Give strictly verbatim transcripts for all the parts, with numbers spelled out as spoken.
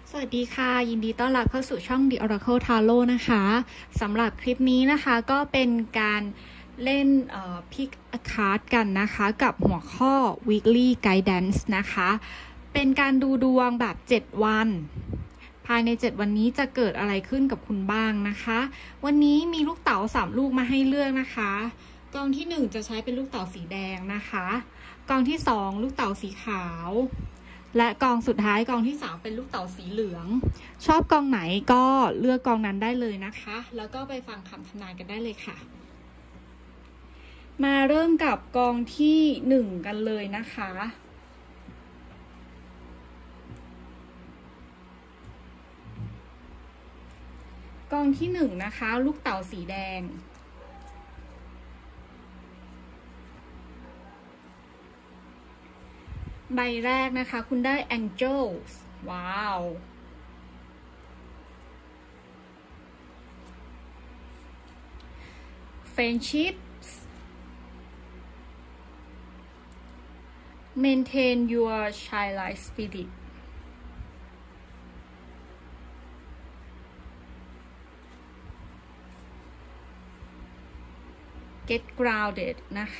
สวัสดีค่ะยินดีต้อนรับเข้าสู่ช่อง The Oracle Tarot นะคะสำหรับคลิปนี้นะคะก็เป็นการเล่นเอ่อ Pick a Card กันนะคะกับหัวข้อ Weekly Guidance นะคะเป็นการดูดวงแบบเจ็ดวันภายในเจ็ดวันนี้จะเกิดอะไรขึ้นกับคุณบ้างนะคะวันนี้มีลูกเต๋าสามลูกมาให้เลือกนะคะกองที่หนึ่งจะใช้เป็นลูกเต๋าสีแดงนะคะกองที่สองลูกเต๋าสีขาวและกองสุดท้ายกองที่สามเป็นลูกเต๋าสีเหลืองชอบกองไหนก็เลือกกองนั้นได้เลยนะคะแล้วก็ไปฟังคำทำนายกันได้เลยค่ะมาเริ่มกับกองที่หนึ่งกันเลยนะคะกองที่หนึ่งนะคะลูกเต๋าสีแดงใบแรกนะคะคุณได้ Angels ว้าว Friendships Maintain your childlike spirit Get grounded นะคะ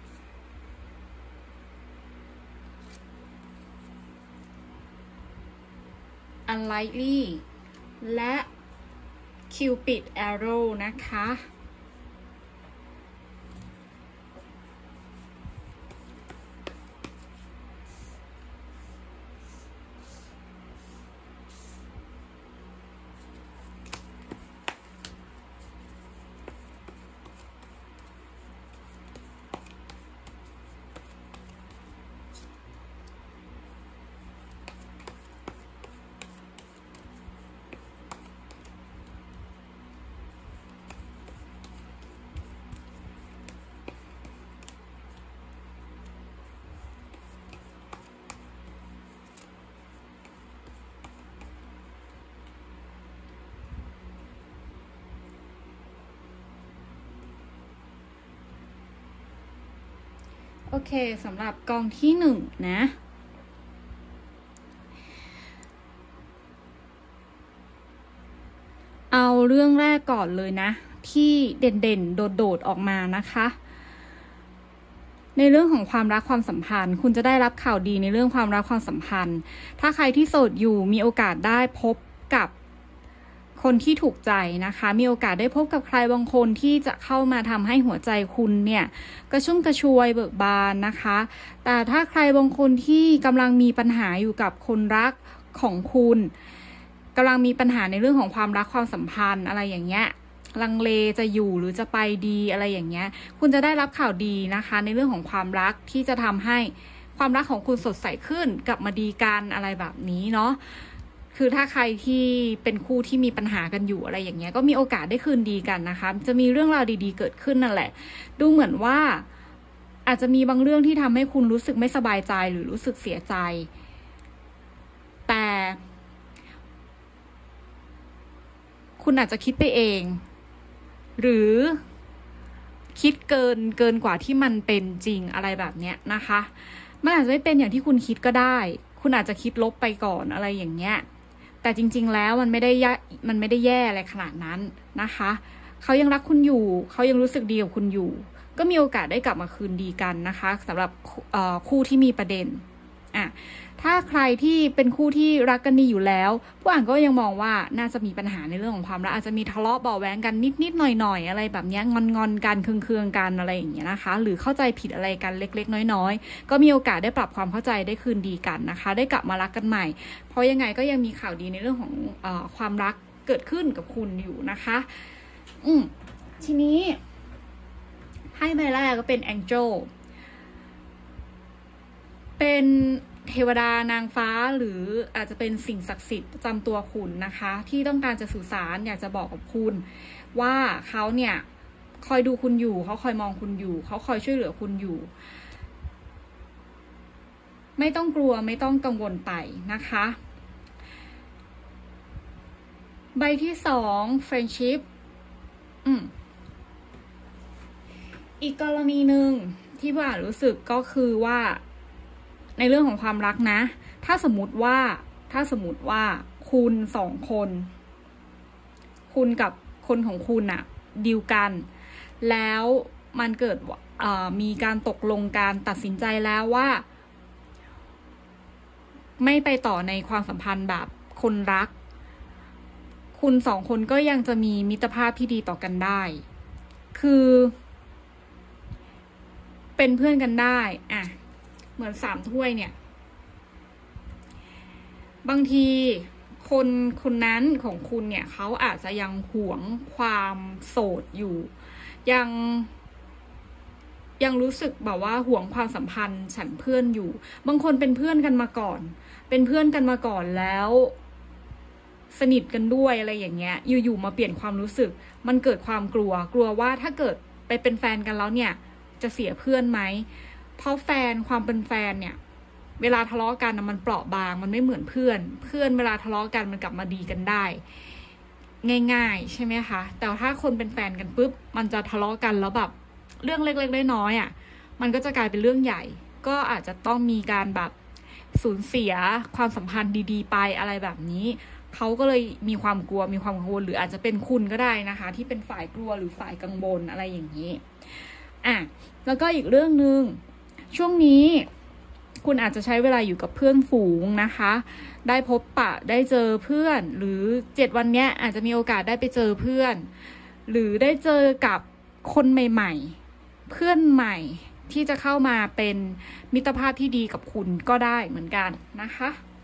Unlikely และ Cupid Arrow นะคะโอเคสำหรับกองที่หนึ่งนะเอาเรื่องแรกก่อนเลยนะที่เด่นๆโดดๆออกมานะคะในเรื่องของความรักความสัมพันธ์คุณจะได้รับข่าวดีในเรื่องความรักความสัมพันธ์ถ้าใครที่โสดอยู่มีโอกาสได้พบกับคนที่ถูกใจนะคะมีโอกาสได้พบกับใครบางคนที่จะเข้ามาทำให้หัวใจคุณเนี่ยกระชุ่มกระชวยเบิกบานนะคะแต่ถ้าใครบางคนที่กำลังมีปัญหาอยู่กับคนรักของคุณกำลังมีปัญหาในเรื่องของความรักความสัมพันธ์อะไรอย่างเงี้ยลังเลจะอยู่หรือจะไปดีอะไรอย่างเงี้ยคุณจะได้รับข่าวดีนะคะในเรื่องของความรักที่จะทำให้ความรักของคุณสดใสขึ้นกลับมาดีกันอะไรแบบนี้เนาะคือถ้าใครที่เป็นคู่ที่มีปัญหากันอยู่อะไรอย่างเงี้ยก็มีโอกาสได้คืนดีกันนะคะจะมีเรื่องราวดีๆเกิดขึ้นนั่นแหละดูเหมือนว่าอาจจะมีบางเรื่องที่ทำให้คุณรู้สึกไม่สบายใจหรือรู้สึกเสียใจแต่คุณอาจจะคิดไปเองหรือคิดเกินเกินกว่าที่มันเป็นจริงอะไรแบบเนี้ยนะคะมันอาจจะไม่เป็นอย่างที่คุณคิดก็ได้คุณอาจจะคิดลบไปก่อนอะไรอย่างเงี้ยแต่จริงๆแล้วมันไม่ได้ยมันไม่ได้แย่อะไรขนาดนั้นนะคะเขายังรักคุณอยู่เขายังรู้สึกดีกับคุณอยู่ก็มีโอกาสได้กลับมาคืนดีกันนะคะสำหรับคู่ที่มีประเด็นอ่ะถ้าใครที่เป็นคู่ที่รักกันดีอยู่แล้วผู้อ่านก็ยังมองว่าน่าจะมีปัญหาในเรื่องของความรักอาจจะมีทะเลาะเบาะแว้งกันนิดๆหน่อยๆอะไรแบบนี้งอนๆกันเคืองๆกันอะไรอย่างเงี้ยนะคะหรือเข้าใจผิดอะไรกันเล็กๆน้อยๆก็มีโอกาสได้ปรับความเข้าใจได้คืนดีกันนะคะได้กลับมารักกันใหม่เพราะยังไงก็ยังมีข่าวดีในเรื่องของเอ่อความรักเกิดขึ้นกับคุณอยู่นะคะอืมทีนี้ไพ่ใบแรกก็เป็น Angel เป็นเทวดานางฟ้าหรืออาจจะเป็นสิ่งศักดิ์สิทธิ์ประจำตัวคุณนะคะที่ต้องการจะสื่อสารอยากจะบอกกับคุณว่าเขาเนี่ยคอยดูคุณอยู่เขาคอยมองคุณอยู่เขาคอยช่วยเหลือคุณอยู่ไม่ต้องกลัวไม่ต้องกังวลไปนะคะใบที่สอง friendship อืมอีกกรณีหนึ่งที่ผู้อ่านรู้สึกก็คือว่าในเรื่องของความรักนะถ้าสมมติว่าถ้าสมมติว่าคุณสองคนคุณกับคนของคุณอะดีลกันแล้วมันเกิดมีการตกลงการตัดสินใจแล้วว่าไม่ไปต่อในความสัมพันธ์แบบคนรักคุณสองคนก็ยังจะมีมิตรภาพที่ดีต่อกันได้คือเป็นเพื่อนกันได้อ่ะเหมือนสามถ้วยเนี่ยบางทีคนคนนั้นของคุณเนี่ยเขาอาจจะยังหวงความโสดอยู่ยังยังรู้สึกแบบว่าห่วงความสัมพันธ์ฉันเพื่อนอยู่บางคนเป็นเพื่อนกันมาก่อนเป็นเพื่อนกันมาก่อนแล้วสนิทกันด้วยอะไรอย่างเงี้ยอยู่ๆมาเปลี่ยนความรู้สึกมันเกิดความกลัวกลัวว่าถ้าเกิดไปเป็นแฟนกันแล้วเนี่ยจะเสียเพื่อนไหมเพราะแฟนความเป็นแฟนเนี่ยเวลาทะเลาะกันมันเปราะบางมันไม่เหมือนเพื่อนเพื่อนเวลาทะเลาะกันมันกลับมาดีกันได้ง่ายๆใช่ไหมคะแต่ถ้าคนเป็นแฟนกันปุ๊บมันจะทะเลาะกันแล้วแบบเรื่องเล็กๆน้อยๆอ่ะมันก็จะกลายเป็นเรื่องใหญ่ก็อาจจะต้องมีการแบบสูญเสียความสัมพันธ์ดีๆไปอะไรแบบนี้เขาก็เลยมีความกลัวมีความกังวลหรืออาจจะเป็นคุณก็ได้นะคะที่เป็นฝ่ายกลัวหรือฝ่ายกังวลอะไรอย่างนี้อ่ะแล้วก็อีกเรื่องหนึ่งช่วงนี้คุณอาจจะใช้เวลาอยู่กับเพื่อนฝูงนะคะได้พบปะได้เจอเพื่อนหรือเจ็ดวันเนี้ยอาจจะมีโอกาสได้ไปเจอเพื่อนหรือได้เจอกับคนใหม่ๆเพื่อนใหม่ที่จะเข้ามาเป็นมิตรภาพที่ดีกับคุณก็ได้เหมือนกันนะคะ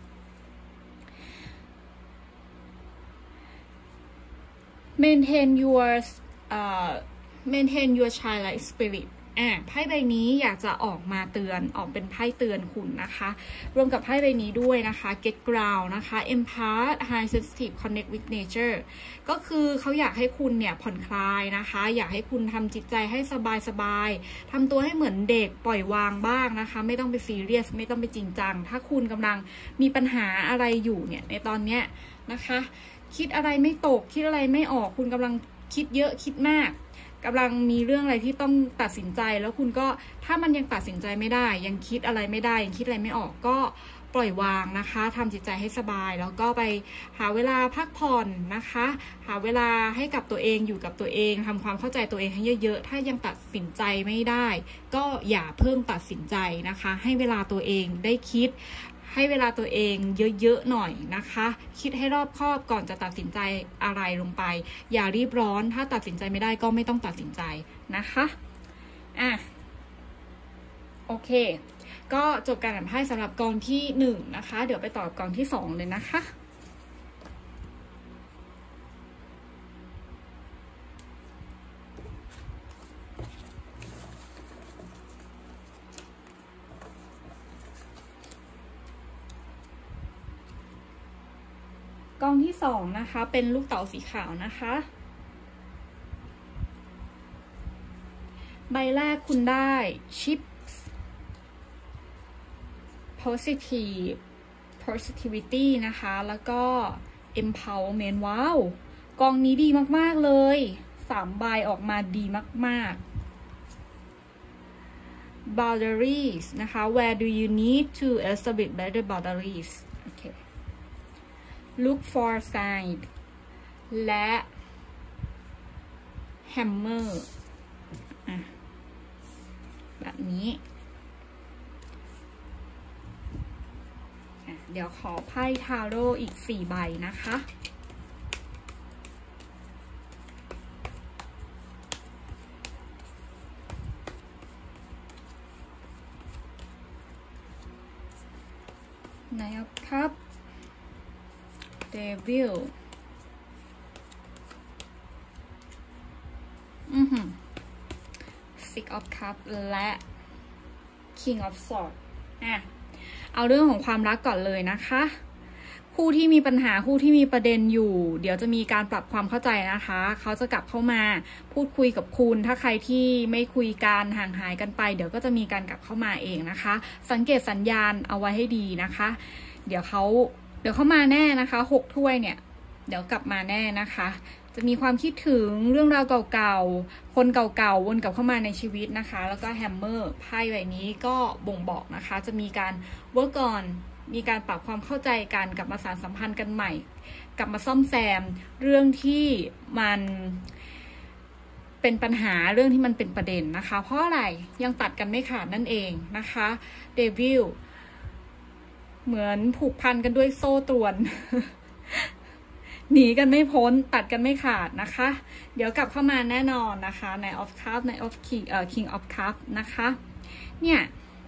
maintain your uh, maintain your childlike spirit อ่ะไพ่ใบนี้อยากจะออกมาเตือนออกเป็นไพ่เตือนคุณนะคะรวมกับไพ่ใบนี้ด้วยนะคะ get ground นะคะ empath high sensitive connect with nature ก็คือเขาอยากให้คุณเนี่ยผ่อนคลายนะคะอยากให้คุณทำจิตใจให้สบายสบายทำตัวให้เหมือนเด็กปล่อยวางบ้างนะคะไม่ต้องไปซีเรียสไม่ต้องไปจริงจังถ้าคุณกำลังมีปัญหาอะไรอยู่เนี่ยในตอนเนี้ยนะคะคิดอะไรไม่ตกคิดอะไรไม่ออกคุณกำลังคิดเยอะคิดมากกำลังมีเรื่องอะไรที่ต้องตัดสินใจแล้วคุณก็ถ้ามันยังตัดสินใจไม่ได้ยังคิดอะไรไม่ได้ยังคิดอะไรไม่ออกก็ปล่อยวางนะคะทำจิตใจให้สบายแล้วก็ไปหาเวลาพักผ่อนนะคะหาเวลาให้กับตัวเองอยู่กับตัวเองทำความเข้าใจตัวเองให้เยอะๆถ้ายังตัดสินใจไม่ได้ก็อย่าเพิ่งตัดสินใจนะคะให้เวลาตัวเองได้คิดให้เวลาตัวเองเยอะๆหน่อยนะคะคิดให้รอบคอบก่อนจะตัดสินใจอะไรลงไปอย่ารีบร้อนถ้าตัดสินใจไม่ได้ก็ไม่ต้องตัดสินใจนะคะอ่ะโอเคก็จบการอ่านไพ่สำหรับกองที่หนึ่งนะคะเดี๋ยวไปต่อกองที่สองเลยนะคะกองที่สองนะคะเป็นลูกเต๋าสีขาวนะคะใบแรกคุณได้ชิป positive positivity นะคะแล้วก็ empowerment ว้าวกองนี้ดีมากๆเลยสามใบออกมาดีมากๆ boundaries นะคะ where do you need to establish better boundaries okay look for sign และ hammer อ่ะแบบนี้อ่ะเดี๋ยวขอไพ่ทาโร่อีกสี่ใบนะคะไหนครับDevil อือหือ Six of Cups และ King of Swords อ่ะเอาเรื่องของความรักก่อนเลยนะคะคู่ที่มีปัญหาคู่ที่มีประเด็นอยู่เดี๋ยวจะมีการปรับความเข้าใจนะคะเขาจะกลับเข้ามาพูดคุยกับคุณถ้าใครที่ไม่คุยกันห่างหายกันไปเดี๋ยวก็จะมีการกลับเข้ามาเองนะคะสังเกตสัญญาณเอาไว้ให้ดีนะคะเดี๋ยวเขาเดี๋ยวเข้ามาแน่นะคะหกถ้วยเนี่ยเดี๋ยวกลับมาแน่นะคะจะมีความคิดถึงเรื่องราวเก่าๆคนเก่าๆวนกลับเข้ามาในชีวิตนะคะแล้วก็แฮมเมอร์ไพ่ใบนี้ก็บ่งบอกนะคะจะมีการ work on มีการปรับความเข้าใจกันกลับมาสานสัมพันธ์กันใหม่กลับมาซ่อมแซมเรื่องที่มันเป็นปัญหาเรื่องที่มันเป็นประเด็นนะคะเพราะอะไรยังตัดกันไม่ขาดนั่นเองนะคะเดวิลเหมือนผูกพันกันด้วยโซ่ตรวน หนีกันไม่พ้นตัดกันไม่ขาดนะคะเดี๋ยวกลับเข้ามาแน่นอนนะคะใน of cup ใน of king เอ่อ king of cup นะคะเนี่ย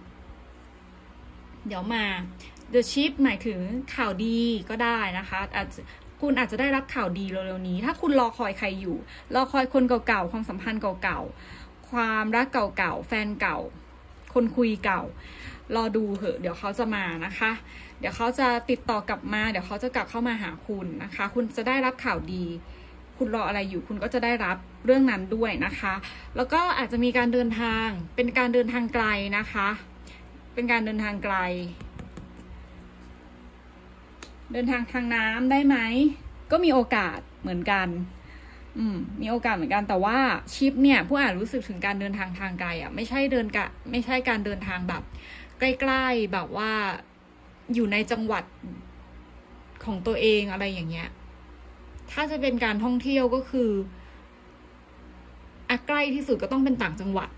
เดี๋ยวมา the ship หมายถึงข่าวดีก็ได้นะคะอาจจะคุณอาจจะได้รับข่าวดีเร็วๆนี้ถ้าคุณรอคอยใครอยู่รอคอยคนเก่าๆความสัมพันธ์เก่าๆความรักเก่าๆแฟนเก่าคนคุยเก่ารอดูเถอะเดี๋ยวเขาจะมานะคะเดี๋ยวเขาจะติดต่อกลับมาเดี๋ยวเขาจะกลับเข้ามาหาคุณนะคะคุณจะได้รับข่าวดีคุณรออะไรอยู่คุณก็จะได้รับเรื่องนั้นด้วยนะคะแล้วก็อาจจะมีการเดินทางเป็นการเดินทางไกลนะคะเป็นการเดินทางไกลเดินทางทางน้ำได้ไหมก็มีโอกาสเหมือนกันอืมมีโอกาสเหมือนกันแต่ว่าชิปเนี่ยผู้อ่านรู้สึกถึงการเดินทางทางไกลอ่ะไม่ใช่เดินกะไม่ใช่การเดินทางแบบใกล้ๆแบบว่าอยู่ในจังหวัดของตัวเองอะไรอย่างเงี้ยถ้าจะเป็นการท่องเที่ยวก็คืออ่ะใกล้ที่สุดก็ต้องเป็นต่างจังหวัด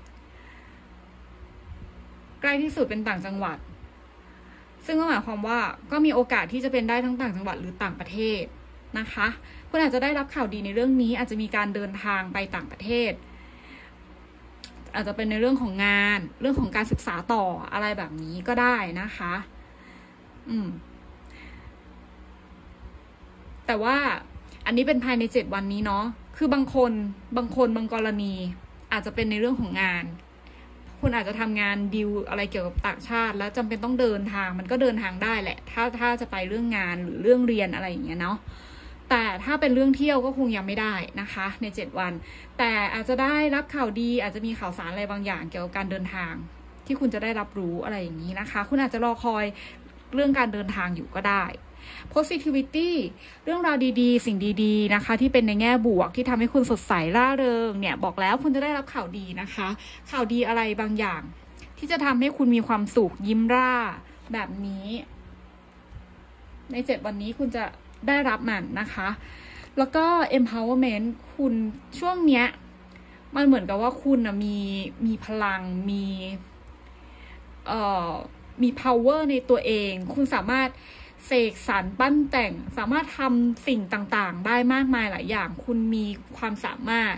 ใกล้ที่สุดเป็นต่างจังหวัดซึ่งก็หมายความว่าก็มีโอกาสที่จะเป็นได้ทั้งต่างจังหวัดหรือต่างประเทศนะคะคุณอาจจะได้รับข่าวดีในเรื่องนี้อาจจะมีการเดินทางไปต่างประเทศอาจจะเป็นในเรื่องของงานเรื่องของการศึกษาต่ออะไรแบบนี้ก็ได้นะคะอืมแต่ว่าอันนี้เป็นภายในเจ็ดวันนี้เนาะคือบางคนบางคนบางกรณีอาจจะเป็นในเรื่องของงานคุณอาจจะทำงานดีลอะไรเกี่ยวกับต่างชาติแล้วจำเป็นต้องเดินทางมันก็เดินทางได้แหละถ้าถ้าจะไปเรื่องงานหรือเรื่องเรียนอะไรอย่างเงี้ยเนาะแต่ถ้าเป็นเรื่องเที่ยวก็คงยังไม่ได้นะคะในเจ็ดวันแต่อาจจะได้รับข่าวดีอาจจะมีข่าวสารอะไรบางอย่างเกี่ยวกับการเดินทางที่คุณจะได้รับรู้อะไรอย่างนี้นะคะคุณอาจจะรอคอยเรื่องการเดินทางอยู่ก็ได้ positivity เรื่องราวดีๆสิ่งดีๆนะคะที่เป็นในแง่บวกที่ทำให้คุณสดใสร่าเริงเนี่ยบอกแล้วคุณจะได้รับข่าวดีนะคะข่าวดีอะไรบางอย่างที่จะทำให้คุณมีความสุขยิ้มร่าแบบนี้ในเจ็ดวันนี้คุณจะได้รับมันนะคะแล้วก็ empowerment คุณช่วงเนี้ยมันเหมือนกับว่าคุณนะมีมีพลังมีเอ่อมี power ในตัวเองคุณสามารถเสกสรรปั้นแต่งสามารถทำสิ่งต่างๆได้มากมายหลายอย่างคุณมีความสามารถ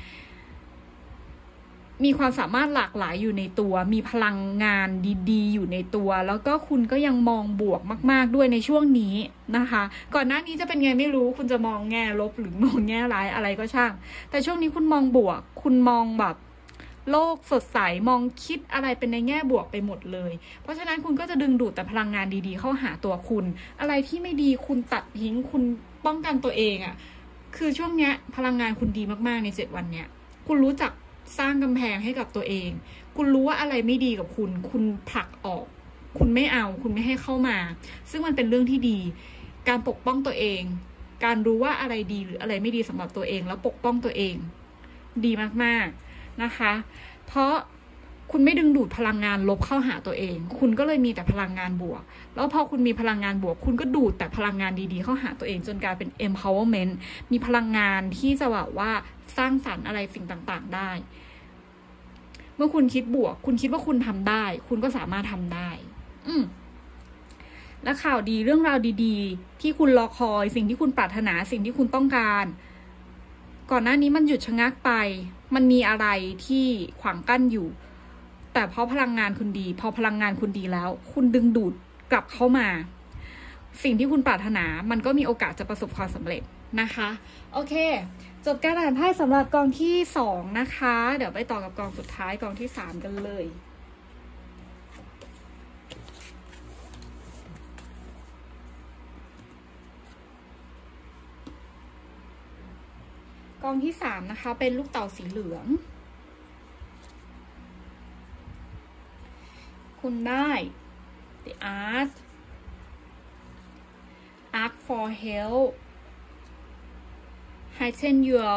มีความสามารถหลากหลายอยู่ในตัวมีพลังงานดีๆอยู่ในตัวแล้วก็คุณก็ยังมองบวกมากๆด้วยในช่วงนี้นะคะก่อนหน้านี้จะเป็นไงไม่รู้คุณจะมองแง่ลบหรือมองแง่ร้ายอะไรก็ช่างแต่ช่วงนี้คุณมองบวกคุณมองแบบโลกสดใสมองคิดอะไรเป็นในแง่บวกไปหมดเลยเพราะฉะนั้นคุณก็จะดึงดูดแต่พลังงานดีๆเข้าหาตัวคุณอะไรที่ไม่ดีคุณตัดทิ้งคุณป้องกันตัวเองอ่ะคือช่วงเนี้ยพลังงานคุณดีมากๆในเจ็ดวันเนี้ยคุณรู้จักสร้างกำแพงให้กับตัวเองคุณรู้ว่าอะไรไม่ดีกับคุณคุณผลักออกคุณไม่เอาคุณไม่ให้เข้ามาซึ่งมันเป็นเรื่องที่ดีการปกป้องตัวเองการรู้ว่าอะไรดีหรืออะไรไม่ดีสำหรับตัวเองแล้วปกป้องตัวเองดีมากๆนะคะเพราะคุณไม่ดึงดูดพลังงานลบเข้าหาตัวเองคุณก็เลยมีแต่พลังงานบวกแล้วพอคุณมีพลังงานบวกคุณก็ดูดแต่พลังงานดีๆเข้าหาตัวเองจนกลายเป็น empowerment มีพลังงานที่จะแบบว่าสร้างสรรค์อะไรสิ่งต่างๆได้เมื่อคุณคิดบวกคุณคิดว่าคุณทำได้คุณก็สามารถทำได้อืมและข่าวดีเรื่องราวดีๆที่คุณรอคอยสิ่งที่คุณปรารถนาสิ่งที่คุณต้องการก่อนหน้านี้มันหยุดชะงักไปมันมีอะไรที่ขวางกั้นอยู่แต่เพราะพลังงานคุณดีพอพลังงานคุณดีแล้วคุณดึงดูดกลับเข้ามาสิ่งที่คุณปรารถนามันก็มีโอกาสจะประสบความสำเร็จนะคะโอเคจบการอ่านไพ่สำหรับกองที่สองนะคะเดี๋ยวไปต่อกับกองสุดท้ายกองที่สามกันเลยกองที่สามนะคะเป็นลูกเต่าสีเหลืองคุณได้ the art ask for help heighten your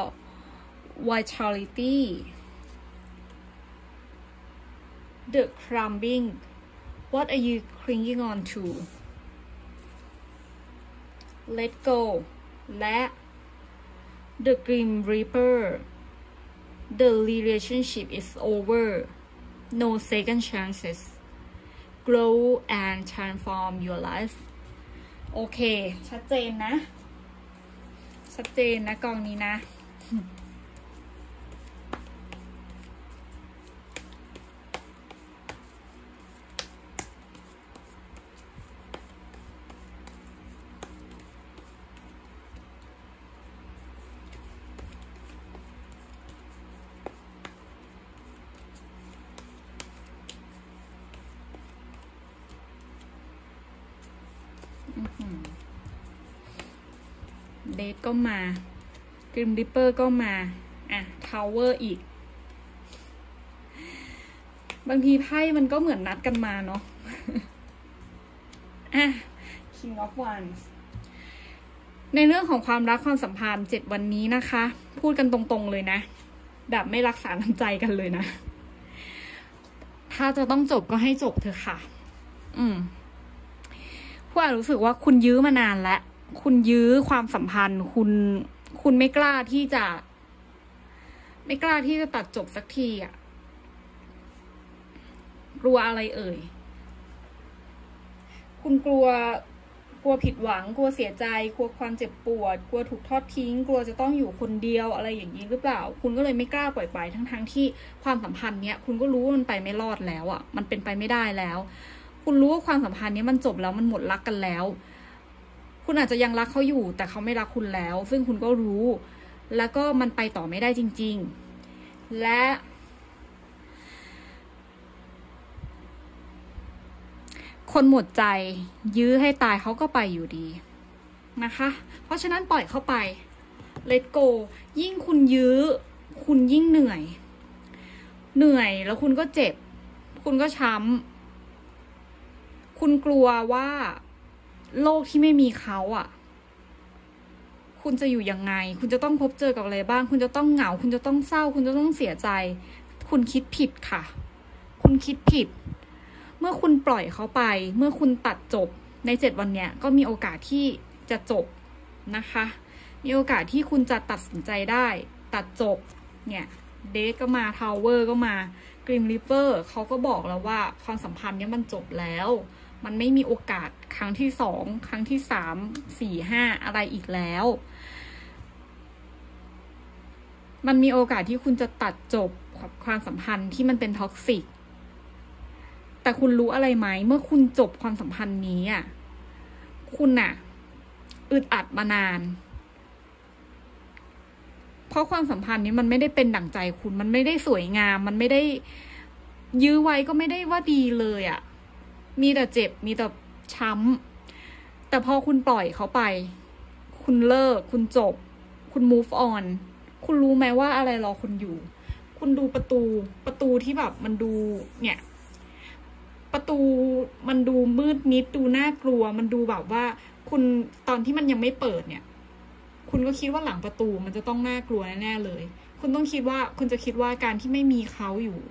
vitality the climbing What are you clinging on to Let go และ The Grim Reaper The relationship is over No second chances Grow and transform your life โอเคชัดเจนนะชัดเจนนะกองนี้นะเดทก็มากริมริปเปอร์ก็มาอ่ะทาวเวอร์อีกบางทีไพ่มันก็เหมือนนัดกันมาเนาะอ่ะ King of Wands ในเรื่องของความรักความสัมพันธ์เจ็ดวันนี้นะคะพูดกันตรงๆเลยนะแบบไม่รักษาน้ำใจกันเลยนะถ้าจะต้องจบก็ให้จบเถอะค่ะอืมพวกรู้สึกว่าคุณยื้อมานานแล้วคุณยื้อความสัมพันธ์คุณคุณไม่กล้าที่จะไม่กล้าที่จะตัดจบสักทีอ่ะกลัวอะไรเอ่ยคุณกลัวกลัวผิดหวังกลัวเสียใจกลัวความเจ็บปวดกลัวถูกทอดทิ้งกลัวจะต้องอยู่คนเดียวอะไรอย่างนี้หรือเปล่าคุณก็เลยไม่กล้าปล่อยไปทั้งๆ ท, ที่ความสัมพันธ์เนี้ยคุณก็รู้ว่ามันไปไม่รอดแล้วอ่ะมันเป็นไปไม่ได้แล้วคุณรู้ว่าความสัมพันธ์นี้มันจบแล้วมันหมดรักกันแล้วคุณอาจจะยังรักเขาอยู่แต่เขาไม่รักคุณแล้วซึ่งคุณก็รู้แล้วก็มันไปต่อไม่ได้จริงๆและคนหมดใจยื้อให้ตายเขาก็ไปอยู่ดีนะคะเพราะฉะนั้นปล่อยเข้าไป let go ยิ่งคุณยื้อคุณยิ่งเหนื่อยเหนื่อยแล้วคุณก็เจ็บคุณก็ช้ำคุณกลัวว่าโลกที่ไม่มีเขาอ่ะคุณจะอยู่ยังไงคุณจะต้องพบเจอกับอะไรบ้างคุณจะต้องเหงาคุณจะต้องเศร้าคุณจะต้องเสียใจคุณคิดผิดค่ะคุณคิดผิดเมื่อคุณปล่อยเขาไปเมื่อคุณตัดจบในเจ็ดวันเนี้ยก็มีโอกาสที่จะจบนะคะมีโอกาสที่คุณจะตัดสินใจได้ตัดจบเนี่ยเดทก็มาทาวเวอร์ก็มากริมริปเปอร์เขาก็บอกแล้วว่าความสัมพันธ์เนี้ยมันจบแล้วมันไม่มีโอกาสครั้งที่สองครั้งที่สามสี่ห้าอะไรอีกแล้วมันมีโอกาสที่คุณจะตัดจบความสัมพันธ์ที่มันเป็นท็อกซิกแต่คุณรู้อะไรไหมเมื่อคุณจบความสัมพันธ์นี้อ่ะคุณน่ะอึดอัดมานานเพราะความสัมพันธ์นี้มันไม่ได้เป็นดั่งใจคุณมันไม่ได้สวยงามมันไม่ได้ยื้อไว้ก็ไม่ได้ว่าดีเลยอ่ะมีแต่เจ็บมีแต่ช้ำแต่พอคุณปล่อยเขาไปคุณเลิกคุณจบคุณ move on คุณรู้ไหมว่าอะไรรอคุณอยู่คุณดูประตูประตูที่แบบมันดูเนี่ยประตูมันดูมืดมิดดูน่ากลัวมันดูแบบว่าคุณตอนที่มันยังไม่เปิดเนี่ยคุณก็คิดว่าหลังประตูมันจะต้องน่ากลัวแน่ๆเลยคุณต้องคิดว่าคุณจะคิดว่าการที่ไม่มีเขาอยู่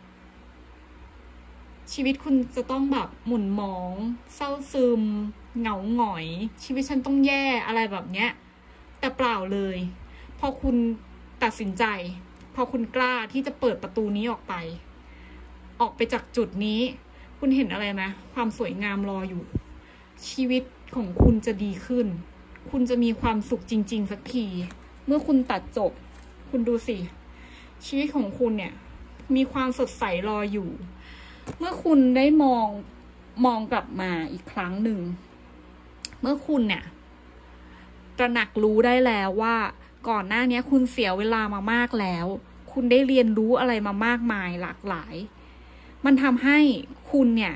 ชีวิตคุณจะต้องแบบหม่นหมองเศร้าซึมเหงาหงอยชีวิตฉันต้องแย่อะไรแบบเนี้ยแต่เปล่าเลยพอคุณตัดสินใจพอคุณกล้าที่จะเปิดประตูนี้ออกไปออกไปจากจุดนี้คุณเห็นอะไรไหมความสวยงามรออยู่ชีวิตของคุณจะดีขึ้นคุณจะมีความสุขจริงๆสักทีเมื่อคุณตัดจบคุณดูสิชีวิตของคุณเนี่ยมีความสดใสรออยู่เมื่อคุณได้มองมองกลับมาอีกครั้งหนึ่งเมื่อคุณเนี่ยตระหนักรู้ได้แล้วว่าก่อนหน้านี้คุณเสียเวลามามากแล้วคุณได้เรียนรู้อะไรมามากมายหลากหลายมันทำให้คุณเนี่ย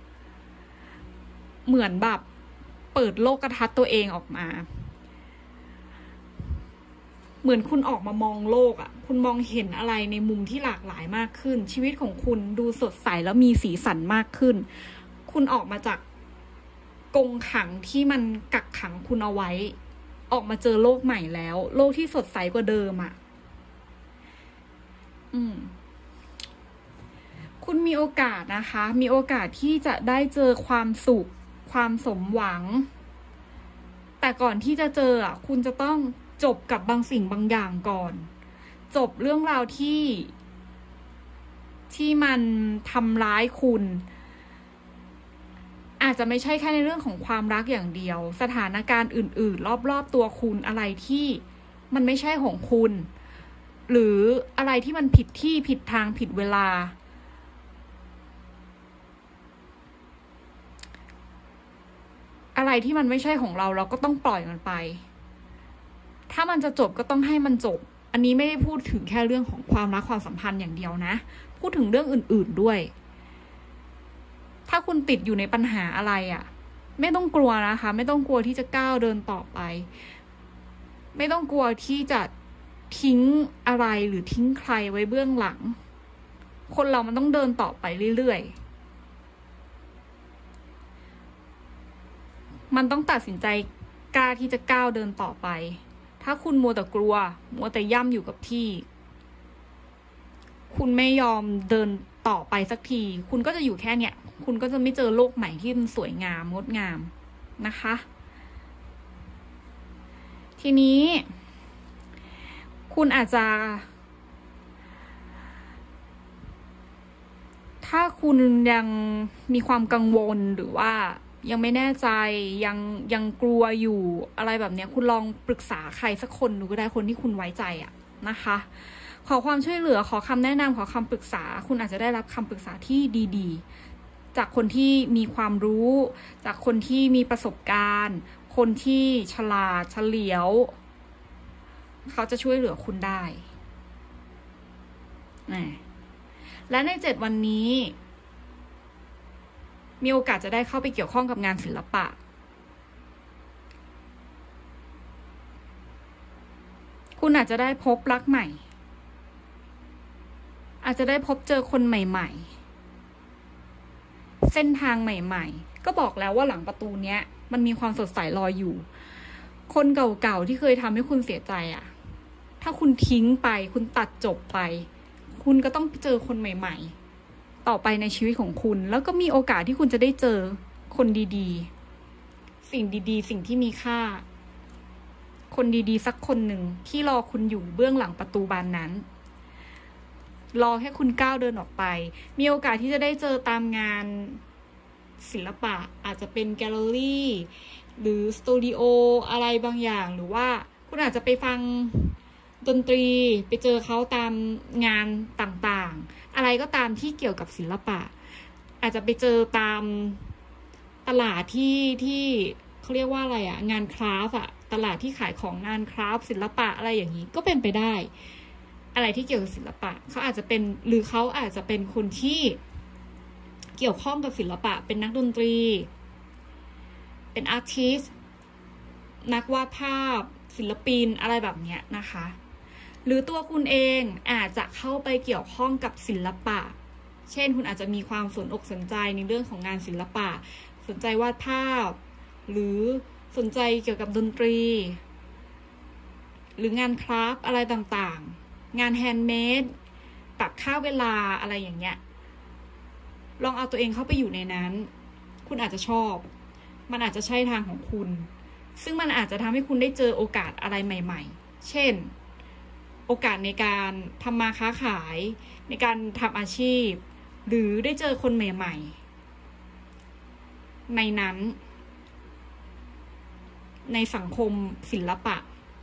เหมือนแบบเปิดโลกทัศน์ตัวเองออกมาเหมือนคุณออกมามองโลกอ่ะคุณมองเห็นอะไรในมุมที่หลากหลายมากขึ้นชีวิตของคุณดูสดใสแล้วมีสีสันมากขึ้นคุณออกมาจากกรงขังที่มันกักขังคุณเอาไว้ออกมาเจอโลกใหม่แล้วโลกที่สดใสกว่าเดิมอ่ะอืมคุณมีโอกาสนะคะมีโอกาสที่จะได้เจอความสุขความสมหวังแต่ก่อนที่จะเจออ่ะคุณจะต้องจบกับบางสิ่งบางอย่างก่อนจบเรื่องราวที่ที่มันทำร้ายคุณอาจจะไม่ใช่แค่ในเรื่องของความรักอย่างเดียวสถานการณ์อื่นๆรอบๆตัวคุณอะไรที่มันไม่ใช่ของคุณหรืออะไรที่มันผิดที่ผิดทางผิดเวลาอะไรที่มันไม่ใช่ของเราเราก็ต้องปล่อยมันไปถ้ามันจะจบก็ต้องให้มันจบอันนี้ไม่ได้พูดถึงแค่เรื่องของความรักความสัมพันธ์อย่างเดียวนะพูดถึงเรื่องอื่นๆด้วยถ้าคุณติดอยู่ในปัญหาอะไรอ่ะไม่ต้องกลัวนะคะไม่ต้องกลัวที่จะก้าวเดินต่อไปไม่ต้องกลัวที่จะทิ้งอะไรหรือทิ้งใครไว้เบื้องหลังคนเรามันต้องเดินต่อไปเรื่อยๆมันต้องตัดสินใจกล้าที่จะก้าวเดินต่อไปถ้าคุณมัวแต่กลัวมัวแต่ย่ำอยู่กับที่คุณไม่ยอมเดินต่อไปสักทีคุณก็จะอยู่แค่เนี้ยคุณก็จะไม่เจอโลกใหม่ที่มันสวยงามงดงามนะคะทีนี้คุณอาจจะถ้าคุณยังมีความกังวลหรือว่ายังไม่แน่ใจยังยังกลัวอยู่อะไรแบบนี้คุณลองปรึกษาใครสักคนดูก็ได้คนที่คุณไว้ใจอะนะคะขอความช่วยเหลือขอคำแนะนำขอคำปรึกษาคุณอาจจะได้รับคำปรึกษาที่ดีๆจากคนที่มีความรู้จากคนที่มีประสบการณ์คนที่ฉลาดเฉลียวเขาจะช่วยเหลือคุณได้และในเจ็ดวันนี้มีโอกาสจะได้เข้าไปเกี่ยวข้องกับงานศิลปะคุณอาจจะได้พบรักใหม่อาจจะได้พบเจอคนใหม่ๆเส้นทางใหม่ๆก็บอกแล้วว่าหลังประตูเนี้ยมันมีความสดใสรออยู่คนเก่าๆที่เคยทำให้คุณเสียใจอ่ะถ้าคุณทิ้งไปคุณตัดจบไปคุณก็ต้องเจอคนใหม่ๆต่อไปในชีวิตของคุณแล้วก็มีโอกาสที่คุณจะได้เจอคนดีๆสิ่งดีๆสิ่งที่มีค่าคนดีๆสักคนหนึ่งที่รอคุณอยู่เบื้องหลังประตูบานนั้นรอแค่คุณก้าวเดินออกไปมีโอกาสที่จะได้เจอตามงานศิลปะอาจจะเป็นแกลเลอรี่หรือสตูดิโออะไรบางอย่างหรือว่าคุณอาจจะไปฟังดนตรีไปเจอเขาตามงานต่างๆอะไรก็ตามที่เกี่ยวกับศิลปะอาจจะไปเจอตามตลาดที่ที่เขาเรียกว่าอะไรอะงานคราฟต์อะตลาดที่ขายของงานคราฟต์ศิลปะอะไรอย่างนี้ก็เป็นไปได้อะไรที่เกี่ยวกับศิลปะเขาอาจจะเป็นหรือเขาอาจจะเป็นคนที่เกี่ยวข้องกับศิลปะเป็นนักดนตรีเป็นอาร์ติสต์นักวาดภาพศิลปินอะไรแบบเนี้ยนะคะหรือตัวคุณเองอาจจะเข้าไปเกี่ยวข้องกับศิลปะเช่นคุณอาจจะมีความสนอกสนใจในเรื่องของงานศิลปะสนใจวาดภาพหรือสนใจเกี่ยวกับดนตรีหรืองานคราฟต์อะไรต่างๆงานแฮนด์เมดปักค่าเวลาอะไรอย่างเงี้ยลองเอาตัวเองเข้าไปอยู่ในนั้นคุณอาจจะชอบมันอาจจะใช่ทางของคุณซึ่งมันอาจจะทำให้คุณได้เจอโอกาสอะไรใหม่ๆเช่นโอกาสในการทำมาค้าขายในการทำอาชีพหรือได้เจอคนใหม่ๆในนั้นในสังคมศิลปะ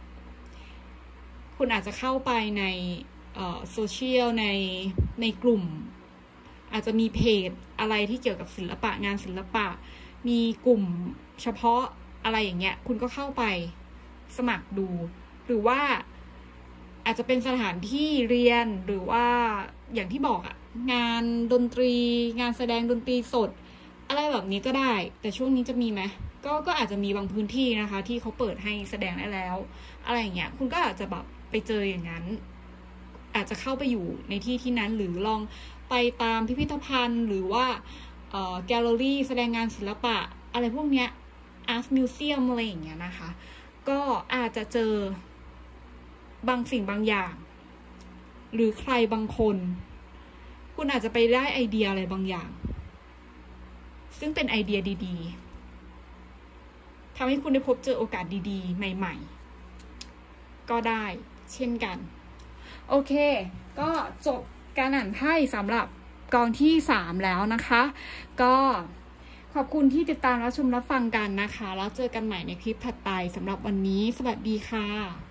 คุณอาจจะเข้าไปในโซเชียลในในกลุ่มอาจจะมีเพจอะไรที่เกี่ยวกับศิลปะงานศิลปะมีกลุ่มเฉพาะอะไรอย่างเงี้ยคุณก็เข้าไปสมัครดูหรือว่าอาจจะเป็นสถานที่เรียนหรือว่าอย่างที่บอกอะงานดนตรีงานแสดงดนตรีสดอะไรแบบนี้ก็ได้แต่ช่วงนี้จะมีไหมก็ก็อาจจะมีบางพื้นที่นะคะที่เขาเปิดให้แสดงได้แล้วอะไรอย่างเงี้ยคุณก็อาจจะแบบไปเจออย่างนั้นอาจจะเข้าไปอยู่ในที่ที่นั้นหรือลองไปตามพิพิธภัณฑ์หรือว่าเอ่อแกลเลอรี่แสดงงานศิลปะอะไรพวกเนี้ยอาร์ตมิวเซียมอะไรอย่างเงี้ยนะคะก็อาจจะเจอบางสิ่งบางอย่างหรือใครบางคนคุณอาจจะไปได้ไอเดียอะไรบางอย่างซึ่งเป็นไอเดียดีๆทำให้คุณได้พบเจอโอกาสดีๆใหม่ๆก็ได้เช่นกันโอเคก็จบการอ่านไพ่สำหรับกองที่สามแล้วนะคะก็ขอบคุณที่ติดตามรับชมรับฟังกันนะคะแล้วเจอกันใหม่ในคลิปถัดไปสำหรับวันนี้สวัสดีค่ะ